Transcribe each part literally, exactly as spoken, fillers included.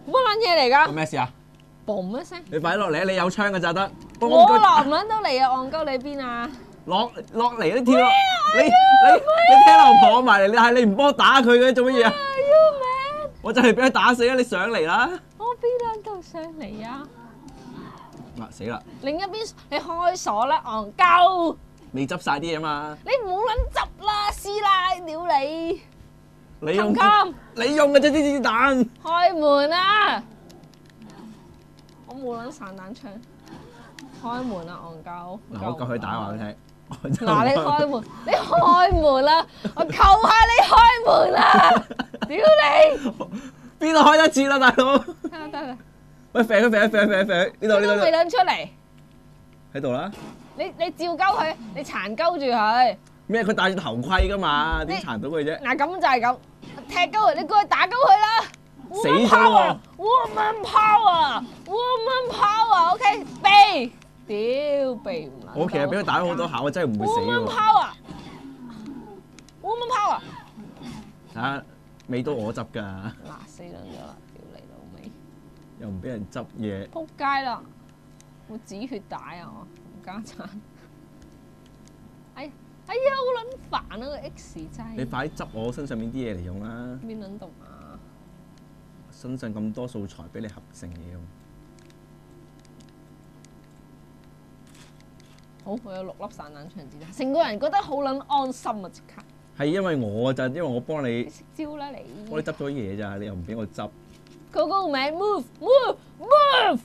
乜撚嘢嚟㗎？ 咩事啊？ 嘣一聲， 你快落嚟啊！你有槍嘅就得。 我落唔撚到嚟啊！戇鳩你邊啊？ 落落嚟啲跳落，你你你聽老婆埋嚟，但係你唔幫我打佢嘅，做乜嘢啊？我就係俾佢打死啊！你上嚟啦！ 我邊撚度上嚟啊？ 啊死啦！ 另一邊你開鎖啦，戇鳩！ 未執晒啲嘢嘛？ 你唔好撚執啦，師奶屌你！ 你用冚冚你用嘅啫啲子彈。 開門啊！我冇撚散彈槍，開門啊，戇鳩！ 嗱，我夠佢打話佢聽。 嗱，你開門，你開門啦！我求下你開門啦！屌你！ 邊度開得切啦，大佬？ 得啦得啦， 喂，肥佢肥佢肥佢肥佢，呢度呢度都未撚出嚟， 喺度啦。 你你照鳩佢，你殘鳩住佢。 咩？佢戴住頭盔噶嘛？點你殘到佢啫？ 嗱咁就係咁，踢鳩佢，你過去打鳩佢啦！ 死咗喎 Woman power，woman power，OK，避，屌避唔撚。 我其實俾佢打咗好多下，我真係唔會死 Woman 喎。 power，woman power。 睇下尾到我執㗎， 嗱死撚咗啦，屌你老味！ 又唔俾人執嘢。 仆街啦！我止血帶啊我，冚家鏟！哎呀哎呀，好撚煩啊個 X 真係。 你快啲執我身上面啲嘢嚟用啦！ 邊撚度啊？ 身上咁多素材俾你合成嘢用。 好，我有六粒散彈槍子彈，成個人覺得好撚安心啊！即刻。 係因為我就因為我幫你你識招啦你。 幫你執咗嘢咋，你又唔俾我執。 Go go man move move move。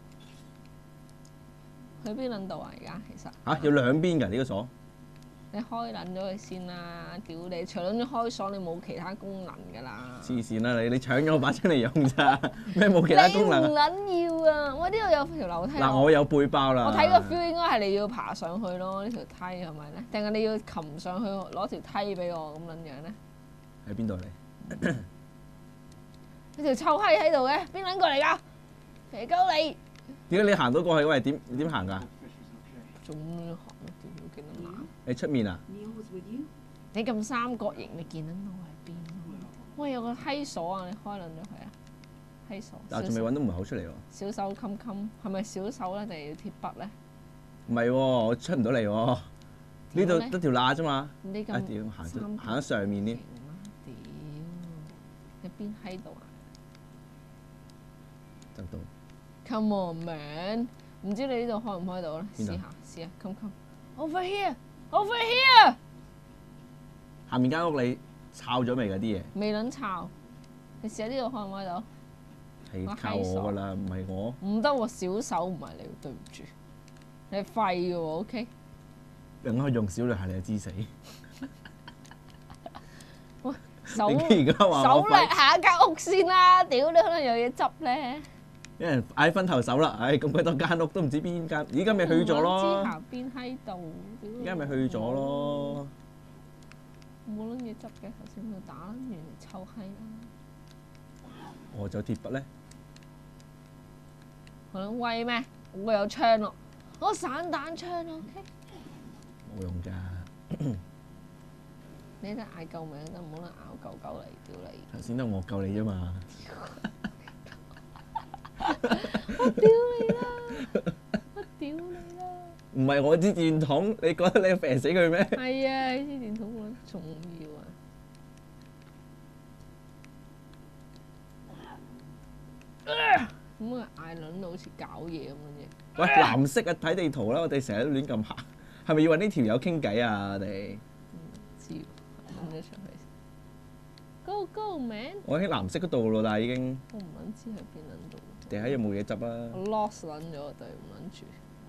去邊撚度啊？而家其實。 嚇有兩邊㗎呢個鎖。 你開撚咗佢先啦！屌你，除撚咗開鎖，你冇其他功能㗎啦。 黐線啦你！你搶咗我把槍嚟用咋？咩冇其他功能你唔啊？ 撚要啊！我呢度有條樓梯。 嗱，我有背包啦。 我睇個 feel 應該係你要爬上去咯，呢條梯係咪咧？定係你要擒上去攞條梯俾我咁撚樣咧？ 喺邊度嚟？ 你條臭閪喺度嘅，邊撚過嚟㗎？肥鳩你！ 點解你行到過去？喂，點點行㗎？ 仲行啊！屌你幾撚難？ 你出面啊？ 你咁三角形，你見得到喺邊？喂，有個閪鎖啊！你開撚咗佢啊！閪鎖。 但係仲未揾到門口出嚟喎。 小手襟襟，係咪小手咧定係要鐵筆咧？ 唔係喎，我出唔到嚟喎。呢度得條罅啫嘛。 呢咁啊屌，行咗三角行咗上面啲。 屌，你邊閪度啊得到。 ？Come on man，唔知你呢度開唔開到咧？試邊度下試下，come come over here，over here。 下面間屋你抄咗未㗎啲嘢？ 未撚抄，你試下呢度開唔開到？ 係靠我㗎啦，唔係我。 唔得喎，小手唔係你，對唔住，你係廢嘅喎，OK？ 梗係用小女孩你就知死。 喂，手你而家話手我廢力下一間屋先啦，屌你可能有嘢執咧。 有人嗌分頭手啦，唉咁鬼多間屋都唔知邊間，而家咪去咗咯。 知下邊喺度， 而家咪去咗咯。 冇撚嘢執嘅，頭先佢打完嚟臭閪啦。 我仲有鐵筆咧， 好撚威咩？我有槍咯，我散彈槍咯 ，OK？ 冇用㗎。 你得嗌救命得，唔好撚咬狗狗嚟屌你！ 頭先都我救你啫嘛。 我屌你啦！我屌你啦！ 唔係我支電筒，你覺得你肥死佢咩？ 係啊，呢支電筒好重要啊！咁啊嗌撚到好似搞嘢咁嘅啫。 喂，藍色啊，睇地圖啦，我哋成日都亂咁行，係咪要揾呢條友傾偈啊？我哋唔知喎，揾咗出去。Go go man！ 我喺藍色嗰度咯，但係已經我唔撚知喺邊撚度。 地下有冇嘢執啊？ 我 lost 撚咗，對唔撚住。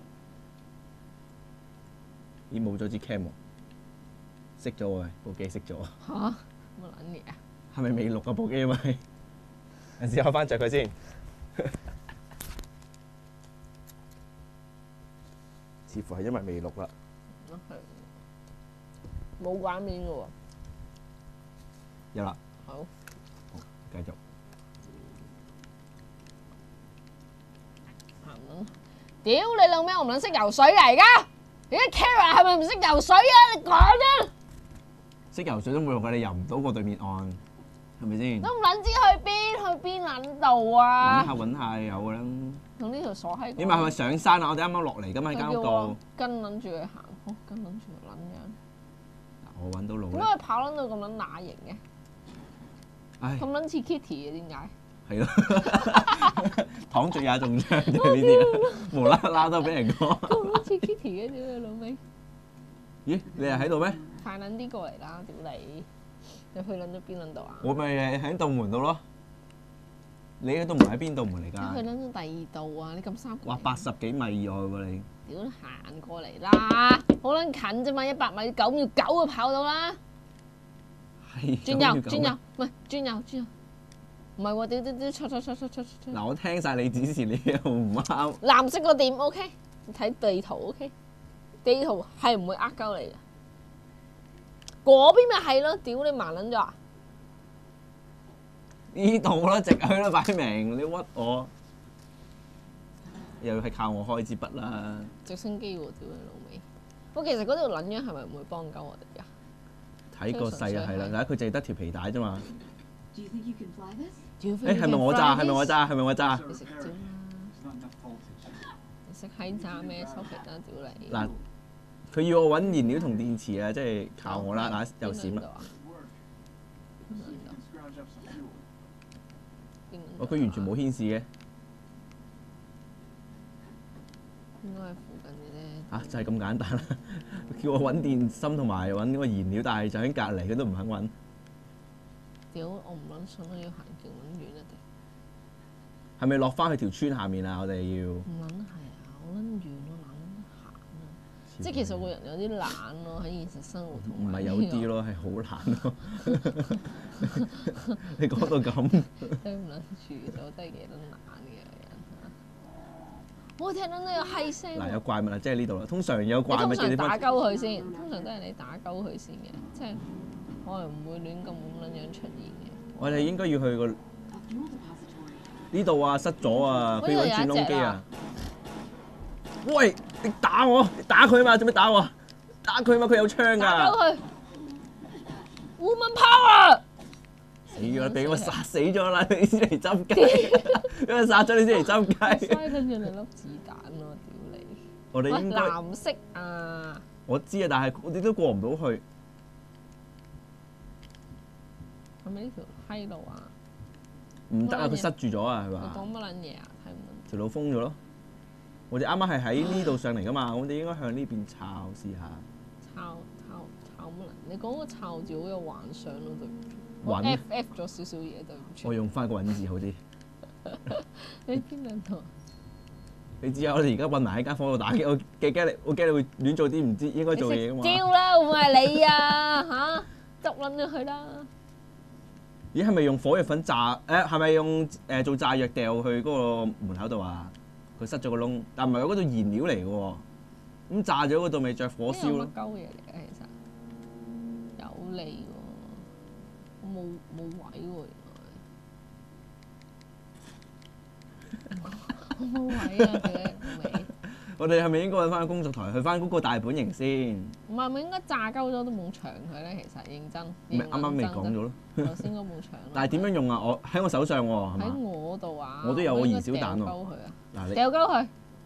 咦，冇咗支 cam 喎，熄咗喎，部機熄咗。 吓？乜撚嘢啊？ 係咪未錄啊部機咪？有時開翻着佢先。似乎係因為未錄啦。 冇畫面嘅喎。 有啦。 好。 好，繼續。 屌你老味，我唔撚識游水㗎而家。而家 Kara 係咪唔識游水啊？你講啊！ 識游水都冇用㗎，你游唔到過對面岸。 係咪先？ 都唔撚知去邊，去邊撚度啊！ 揾下揾下有㗎啦。 用呢條鎖喺。 你咪係咪上山啊？我哋啱啱落嚟㗎嘛，喺間屋度。 跟撚住佢行，好跟撚住撚樣。 我揾到路點解佢跑撚到咁撚乸型嘅？ 唉， 咁撚似 Kitty 嘅點解？ 係咯，躺着也中槍嘅呢啲，無啦啦都俾人講。 咁撚似 Kitty 嘅屌你老味！ 咦，你係喺度咩？ 快撚啲過嚟啦，屌你！你去撚咗邊撚度啊？ 我咪喺道門度咯。你嘅道門喺邊道門嚟㗎？ 去撚咗第二度啊！你咁三哇，八十幾米以外喎你。 屌，行過嚟啦！好撚近啫嘛，一百米九秒九就跑到啦。 係。 轉右，轉右，唔係轉右，轉右。唔係喎，屌屌屌，錯錯錯錯錯錯。 嗱，我聽曬你指示，你又唔啱。 藍色個點 OK，你睇地圖 OK，地圖係唔會呃鳩你嘅。嗰邊咪係咯，屌你盲撚咗啊！ 呢度啦，直去啦，擺明你屈我，又係靠我開支筆啦。 直升機喎，屌你老味！不過其實嗰條撚樣係咪唔會幫鳩我哋㗎？ 睇個勢啊，係啦，睇佢淨係得條皮帶啫嘛。 誒係咪我炸？係咪我炸？係咪我炸？ 你食蕉啦！你食閪炸咩？收皮啦，屌你！ 嗱，佢要我揾燃料同電池啊，即係靠我啦！嗱，又閃啦！哦，佢完全冇顯示嘅。 應該係附近嘅啫。 嚇，就係咁簡單啦！叫我揾電芯同埋揾嗰個燃料，但係就喺隔離，佢都唔肯揾。 屌，我唔撚信都要行勁撚遠一定。 係咪落翻去條村下面啊？我哋要。 唔撚係啊！好撚遠咯，懶行啊！即係其實個人有啲懶咯，喺現實生活同唔係有啲咯，係好懶咯。你講到咁， 對唔撚住，我真係幾撚懶嘅人嚇。我聽到都有閪聲。 嗱，有怪物啦，即係呢度啦。通常有怪物你嘅地方。 通常打鳩佢先，通常都係你打鳩佢先嘅，即係我係唔會亂咁咁撚樣出現嘅。 我哋應該要去個呢度啊，失咗啊，佢揾轉窿機啊！喂，你打我，你打佢啊嘛，做咩打我？打佢啊嘛，佢有槍㗎。 打鳩佢，Woman Power！ 死咗啦！俾我殺死咗啦！你先嚟執雞，俾我殺咗你先嚟執雞。 嘥緊咗你粒子彈咯，屌你！ 我哋應該藍色啊！ 我知啊，但係我哋都過唔到去。 係咪呢條閪路啊？ 唔得啊！佢塞住咗啊，係你嘛？ 講乜撚嘢啊？睇唔到。 條路封咗咯。我哋啱啱係喺呢度上嚟㗎嘛，我哋應該向呢邊抄試下。 抄抄抄乜撚？你講個抄字好有幻想咯，對唔住。我揾 F F 咗少少嘢，對唔住。 我用翻個揾字好啲。 你邊兩度啊？ 你知啊，我哋而家混埋喺間房度打機，我驚驚你，我驚你會亂做啲唔知應該做嘅嘢㗎嘛。 招啦，會唔會係你啊？嚇，執撚咗佢啦！ 咦，係咪用火藥粉炸？誒，係咪用誒做炸藥掉去嗰個門口度啊？佢塞咗個窿，但唔係嗰度燃料嚟嘅喎。咁炸咗嗰度咪着火燒咯呢。個乜鳩嘢嚟嘅？其實有利喎，我冇冇位喎，原來我冇位啊！佢尾我哋係咪應該揾翻個工作台，去翻嗰個大本營先？ 唔係咪應該炸鳩咗都冇牆佢咧？其實認真， 咪啱啱未講咗咯。 頭先嗰冇牆。 但係點樣用啊？我喺我手上喎，係喺嘛？ 我度啊！ 我都有個燃燒彈喎掉鳩佢啊！ 嗱，你掉鳩佢，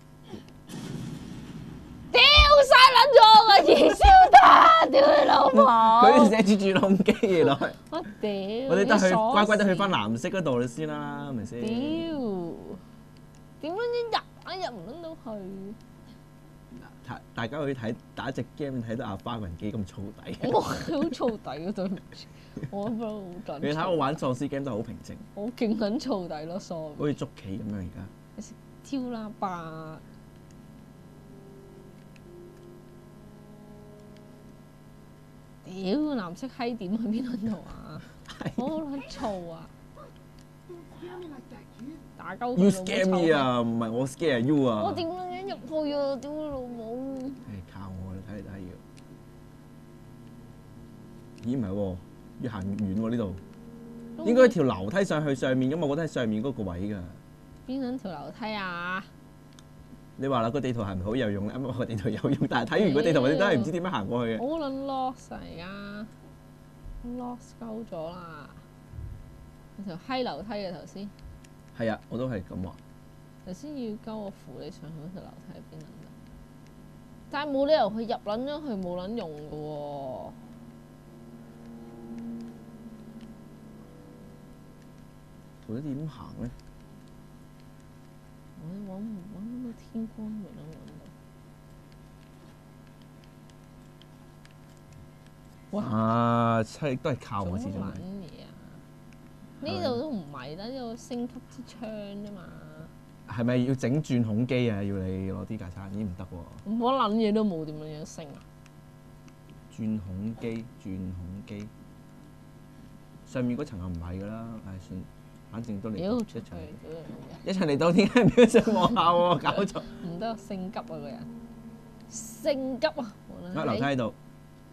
屌晒撚咗我個燃燒彈！屌你老母！ 佢寫住住窿機原來。 我屌！ 我哋得去啲鎖乖乖地去翻匙藍色嗰度先啦，係咪先？ 屌！點樣一入啊入唔撚到去？ 大大家去睇打隻 game 睇到阿花雲幾咁燥底。 我好燥底啊！對唔住，我覺得好緊。 你睇我玩喪屍 game 都好平靜， 我勁撚燥底咯，sorry。 好似捉棋咁樣而家。 你食挑啦吧！屌藍色閪點去邊撚度啊？我好撚燥啊！打鳩佢 You 老母 scare me 臭啊！唔係我 scare you 啊！ 我點撚樣入去啊？屌你老母！ 誒靠我啦，睇嚟睇要。咦唔係喎，要行越遠喎呢度。應該條樓梯上去上面咁，我覺得喺上面嗰個位㗎。 邊撚條樓梯啊？ 你話啦，個地圖係唔係好有用咧？啱啱個地圖有用，但係睇完個地圖，我哋都係唔知點樣行過去嘅。 好撚 lost 啊而家，lost 鳩咗啦！ 條閪樓梯嘅頭先， 係啊，我都係咁話。 頭先要交我扶你上去嗰條樓梯喺邊撚度？但係冇理由佢入撚咗佢冇撚用嘅喎。 到底點行咧？ 我揾唔揾到天光未能揾到。哇！ 啊，係都係靠我始終做乜撚係。 嘢啊？呢度都唔係得一個升級之窗啫嘛。 係咪要整鑽孔機啊？要你攞啲架撐，咦唔得喎！ 我撚嘢都冇點樣樣升啊！ 鑽孔機，鑽孔機，上面嗰層又唔係㗎啦，唉算，反正都嚟屌， 到一出去齊屌一齊嚟到，點解唔要上望下喎？搞錯！ 唔得，性急啊個人，性急啊！無論啊樓梯喺喺度，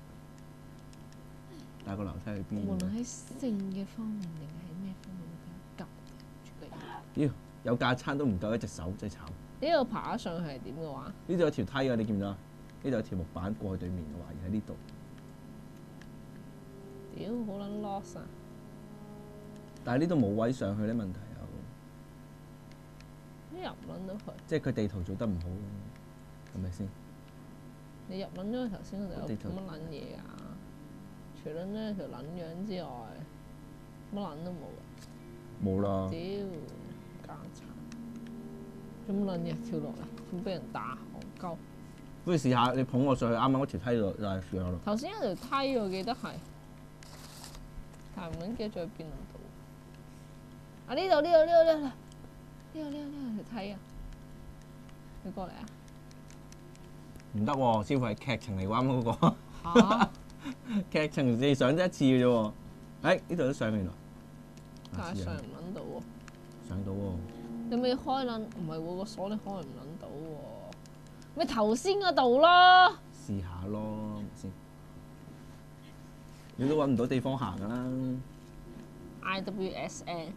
但係個樓梯去邊無論嘅？ 喺性嘅方面定係咩方面都急住個人。 妖，有架撐都唔夠一隻手，真係慘！ 呢度爬上去係點嘅話？ 呢度有條梯㗎，你見唔見到啊？呢度有條木板過去對面嘅懷疑喺呢度。 屌，好撚 lost 啊！ 但係呢度冇位上去咧，問題有， 你入撚到佢， 即係佢地圖做得唔好，係咪先？ 你入撚咗佢頭先嗰度有地圖乜撚嘢啊？除咗呢條撚樣之外，乜撚都冇啊！ 冇啦。 屌，家產，做乜撚嘢跳落嚟？咁俾人打戇鳩。 不如試下你捧我上去，啱啱嗰條梯度就係上咯。 頭先有條梯我記得係，但係唔撚記得咗喺邊度。啊呢度呢度呢度呢度呢度呢度呢度條梯啊！你過嚟啊！ 唔得喎，師傅係劇情嚟喎，啱啱嗰個嚇！ 劇情你上得一次嘅啫喎。誒呢度都上原來。 但係上下次啊唔撚到喎。 上到喎。 你未開撚？唔係喎，個鎖你開唔撚到喎。咪頭先嗰度咯。 試下咯，係咪先？你都揾唔到地方行㗎啦。 I W S N。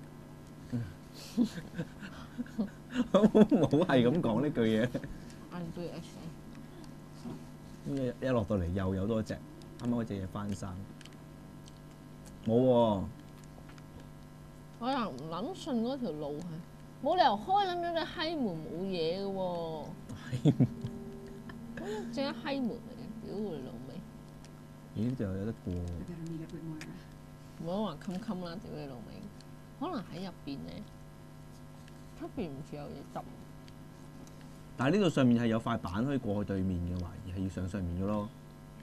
冇係咁講呢句嘢。 I W S N。 一一落到嚟又有多隻，啱啱嗰隻嘢翻生。冇喎。 我又唔撚信嗰條路係，冇理由開撚咗隻閪門冇嘢嘅喎。嗰隻閪門嚟嘅，屌你老味！ 咦？呢度又有得過喎。 I better meet up with Moira. 唔好話冚冚啦，屌你老味！可能喺入邊咧，出邊唔似有嘢執。 但係呢度上面係有塊板可以過去對面嘅，懷疑係要上上面嘅咯。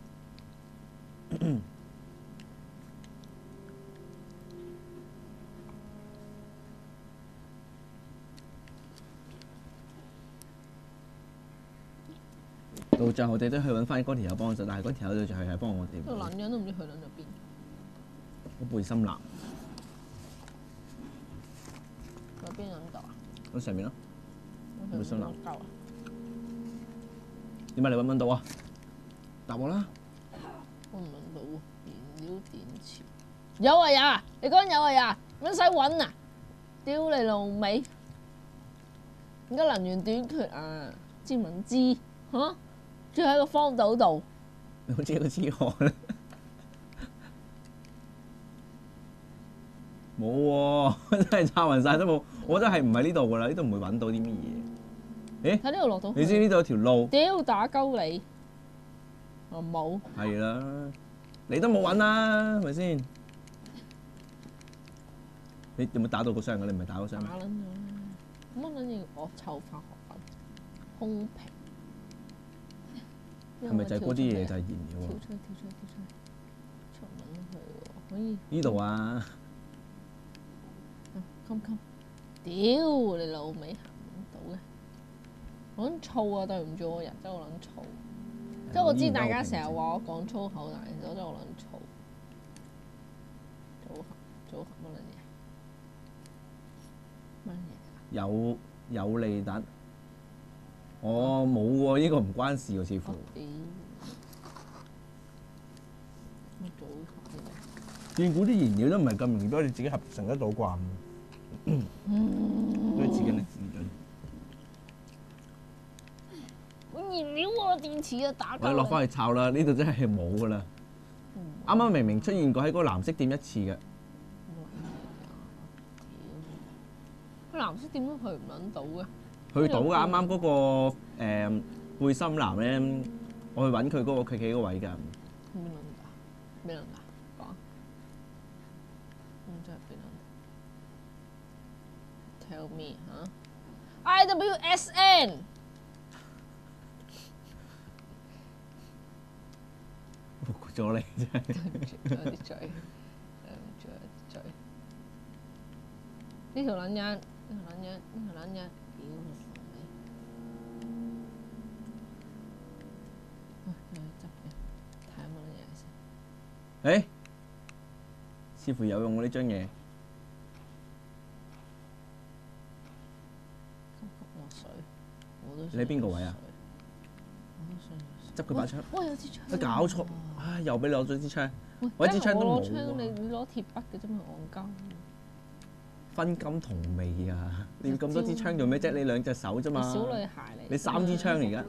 到最後我哋都去揾翻嗰條友幫手，但係嗰條友就係係幫我哋。 個撚樣都唔知去撚咗邊。 嗰背心男喺邊撚度啊？ 喺上面咯。 我背心男夠啊！ 點解你揾唔揾到啊？答我啦！ 我唔揾到喎，燃料電池。有啊有啊，你講有啊有啊，乜使揾啊？屌你老味！而家能源短缺啊，知唔知嚇？住喺個荒島度， 你好似一個痴漢啦！冇喎，真係拆暈晒都冇。我覺得係唔係呢度㗎啦？呢度唔會揾到啲乜嘢。 喺呢度落到去。 你知呢度有條路？ 屌打鳩你！我冇。 係啦，你都冇揾啦，係咪先？你有冇打到個箱㗎？你唔係打個箱咩？ 打撚咗啦！乜撚嘢？我湊化學品，空瓶。 係咪就係嗰啲嘢就係燃料啊？ 跳出去！跳出去！跳出去！出撚去喎，可以。 呢度啊！ 襟襟，屌你老味行唔到嘅，我撚燥啊！對唔住我人真係好撚燥，即係我知大家成日話我講粗口，但係其實我真係好撚燥。組合組合乜撚嘢？乜嘢？ 有有利彈，我冇喎，呢個唔關事喎，似乎我。屌！乜組合嘅？ 見估啲燃料都唔係咁容易俾我哋自己合成得到啩？ 嗯。 都係自己力自盡。 我燃料喎，電池啊打鳩你。 我哋落翻去抄啦，呢度真係冇噶啦。啱啱明明出現過喺嗰個藍色店一次嘅， 佢藍色點解去唔撚到嘅？ 去到㗎，啱啱嗰個誒背心男咧，我去揾佢嗰個佢企嗰個位㗎。 邊撚㗎？邊撚㗎？講。咁即係邊撚 ？Tell me 嚇。I W S N。 糊咗你真係。 對唔住，有啲嘴，對唔住，有啲嘴。呢條撚樣，呢條撚樣，呢條撚樣，屌你老味！喂，有啲執嘅，睇下乜嘢先。 誒，似乎有用喎呢張嘢。 急急落水，我都你喺邊個位啊？ 我都想要水。 執佢把槍。 哇！有支槍。 你搞錯，唉！又俾你攞咗支槍。 喂， 我一支槍都冇我攞槍，你喎。 你攞鐵筆嘅啫嘛，戇鳩。 分金同味啊！你要咁多支槍做咩啫？你兩隻手啫嘛。 小女孩嚟。 你三支槍嚟㗎。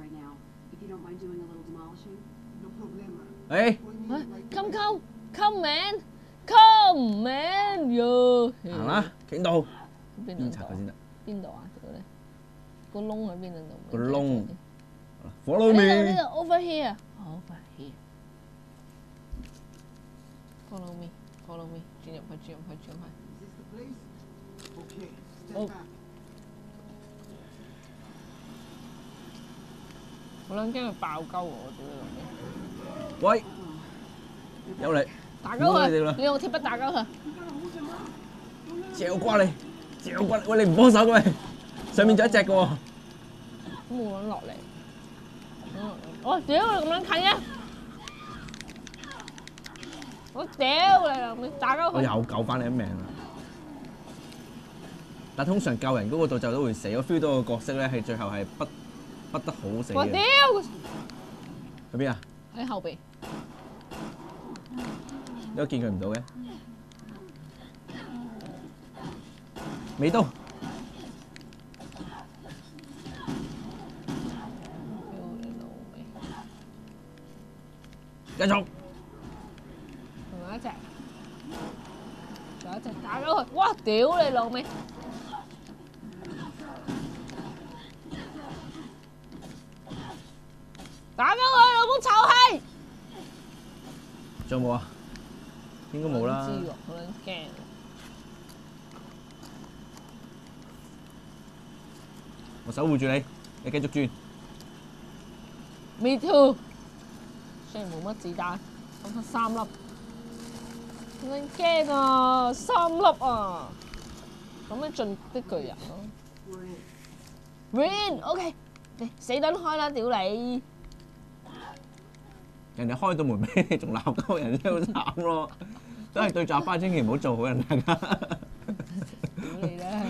No problema. 誒， 喂，come come come man come man yo。 行啦，傾到。 邊邊拆佢先得？ 邊度啊？屌你！個窿喺邊度？ 個窿。 呢 Follow 度 me。 呢度 over here。over here。Follow me follow me， 轉入去轉入去轉入去。 Is this the place? Okay. Step Oh. back. 好撚驚佢爆鳩我，屌你老味！ 喂，有嚟。 打鳩估到你哋啦佢，你用鐵筆打鳩佢。 嚼瓜你，嚼瓜你！喂，你唔幫手嘅咩？上面仲有一隻嘅喎。 咁冇撚落嚟。我屌你咁撚近嘅！我屌你老味，打鳩佢。 我又救翻你一命啦！但通常救人嗰個度就都會死，我 feel 到個角色咧係最後係不不得好死我屌！ 嘅。去邊啊？ 喺後邊。 你都見佢唔到嘅。未到。 屌你老味！ 繼續。 仲有一隻，仲有一隻打鳩佢！哇！屌你老味！打鳩佢老母臭閪！ 仲有冇啊？應該冇啦。 唔知喎，好撚驚。 我守護住你，你繼續轉。 Me too。雖然冇乜子彈，咁得三粒。好撚驚啊！三粒啊！咁樣進的巨人咯。 We're in. Win，OK，你死等開啦！屌你！ 人哋開到門俾你，仲鬧鳩人，真係好慘咯！都係對住阿花，千祈唔好做好人，大家。 屌你啦！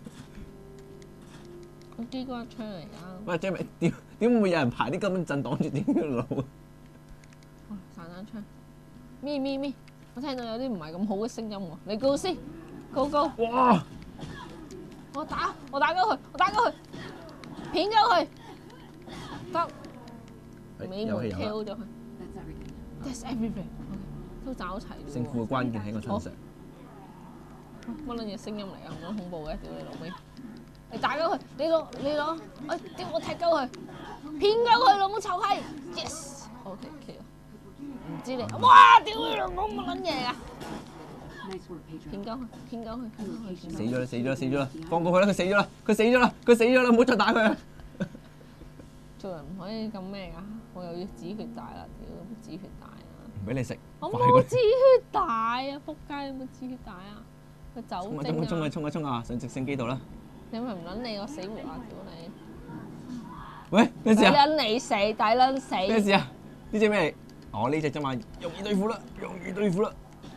個機關槍嚟㗎。 喂，即係咪點點會有人排啲金蚊陣擋住點條路啊？ 哇！散彈槍，咪咪咪！我聽到有啲唔係咁好嘅聲音喎。你告先，告告！ 哇！ 我打我打鳩佢，我打鳩佢，片鳩佢，得尾門有氣有 kill 啦。 咗佢。 That's everything. That's everything。都找齊咗喎。 勝負嘅關鍵喺我身上。 乜撚嘢聲音嚟啊？咁恐怖嘅，屌你老味！你打鳩佢，你攞你攞，哎屌我踢鳩佢，片鳩佢老母臭閪 ！Yes，OK kill。唔知你，哇！屌你老母乜撚嘢啊！ Nice work, Pedro. 片鳩佢，片鳩佢，片鳩佢， 死咗啦！死咗啦！死咗啦！放過佢啦！佢死咗啦！佢死咗啦！佢死咗啦！唔好再打佢啦！ 做人唔可以咁咩㗎？我又要止血帶啦！屌，止血帶啊！ 唔俾你食， 我快過嚟冇止血帶啊！仆街，有冇止血帶啊？佢酒衝啊精啊！ 衝啊衝啊衝啊！上直升機度啦！ 你咪唔撚理我死活啊！屌你！ 喂，咩事抵啊？ 撚你死，抵撚死！ 咩事啊？呢隻咩嚟？哦，呢隻啫嘛，容易對付啦，容易對付啦。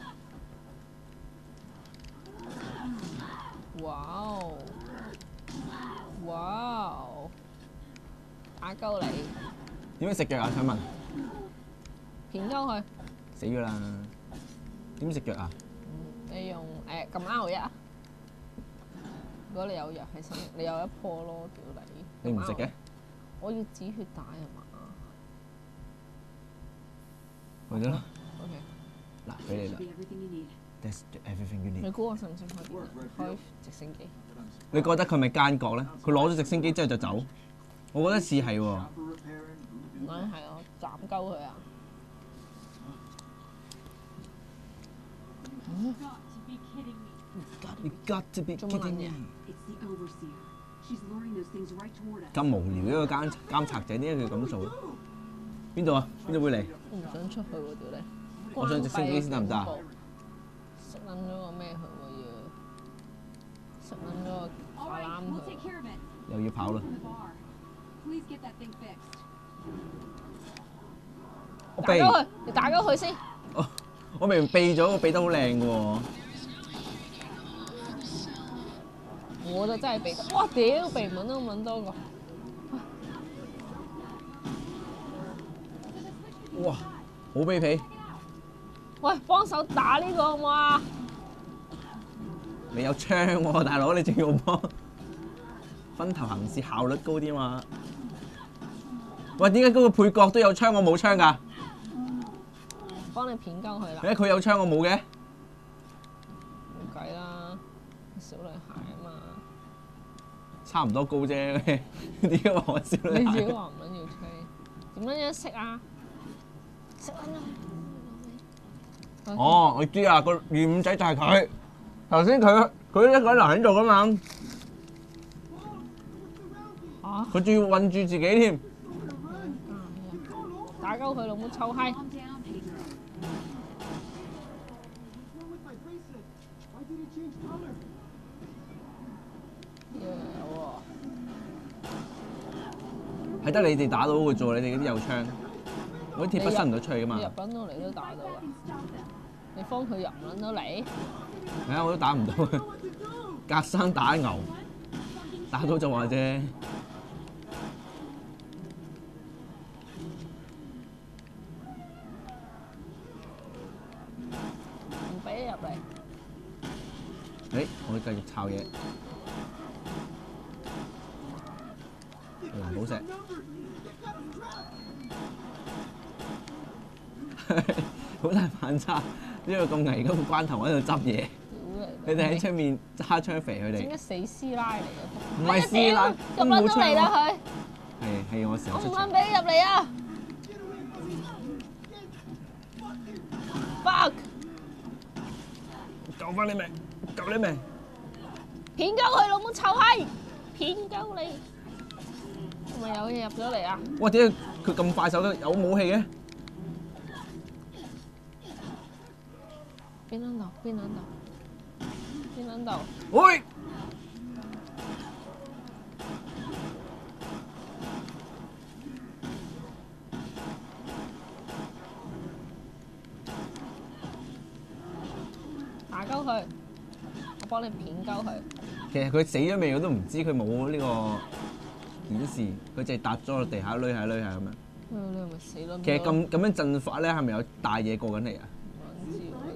哇哦！哇哦！打鳩你， 點樣食藥啊？想問。 片鳩佢。 死咗啦！點食藥啊？ 你用誒撳 R 一啊！如果你有藥喺身，你有一破咯，屌你！ 你唔食嘅？ 我要止血帶啊嘛。 去咗啦。 OK。 嗱，俾你 Should 啦 be。everything you need. That's everything you 你 need。 估我信唔信佢點啊開直升機？ 你覺得佢咪奸角咧？佢攞咗直升機之後就走，我覺得似係喎。 Chopper repairing. 唔係係我斬鳩佢啊！ You've got to be kidding me. You got to be 做乜撚 kidding 嘢 me！ It's the overseer. She's luring those things right toward us. 咁無聊一個監監察者，點解佢咁做咧？邊度啊？邊度會嚟？ 我唔想出去喎，屌你！ 我上直升機先得唔得啊？ 熄撚咗個咩佢喎要？熄撚咗個 All 阿 right, 攬 we'll 佢 take。care of it. 又要跑啦！ From the bar. Please get that thing fixed. 我避， 打鳩佢，你打鳩佢先。 我我明明避咗，我避得好靚嘅喎。 我就真係避得，哇屌避唔撚都撚多個。 哇，好卑鄙！ 喂，幫手打呢個好唔好啊？ 你有槍喎，大佬，你仲要幫？分頭行事效率高啲嘛？喂，點解嗰個配角都有槍，我冇槍㗎？ 幫你片鳩佢啦， 點解佢有槍，我冇嘅？ 冇計啦，小女孩啊嘛。 差唔多高啫，點解話我小你自己女孩？ 話唔撚要吹，點撚樣識啊？識撚啊！ 哦，我知啊，個二五仔就係佢。頭先佢佢一個人留喺度㗎嘛， 嚇！ 佢仲要韞住自己添。 打鳩佢老母臭閪！ Calm down, Pedro. What's wrong with my bracelet? Why did it change color? 有係得你哋打到嘅啫，你哋嗰啲有槍，我啲鐵筆伸唔到出去㗎嘛喎，你。入撚到嚟都打到啊！你幫佢入撚到嚟， 係啊，我都打唔到，隔山打牛，打到就話啫。 唔俾你入嚟。 誒，我會繼續抄嘢。藍寶石，好大反差。呢個咁危急嘅關頭喺度執嘢，你哋喺出面揸槍肥佢哋， 點解死師奶嚟嘅？ 唔係師奶， 入都冇撚到嚟啦槍喎。 佢！ 係係我時候出場。 我唔肯俾你入嚟啊！fuck！ 救翻你命！救你命！ 片鳩佢老母臭閪！片鳩你！係咪有嘢入咗嚟啊？ 哇！點解佢咁快手嘅？有武器嘅？ 邊撚度？邊撚度？邊撚度？ 喂！ 打鳩佢！我幫你片鳩佢。 其實佢死咗未我都唔知，佢冇呢個顯示，佢淨係搭咗落地下，攏下攏下咁樣。 你係咪死啦？ 其實咁咁樣陣法咧，係咪有大嘢過緊嚟啊？ 唔知喎。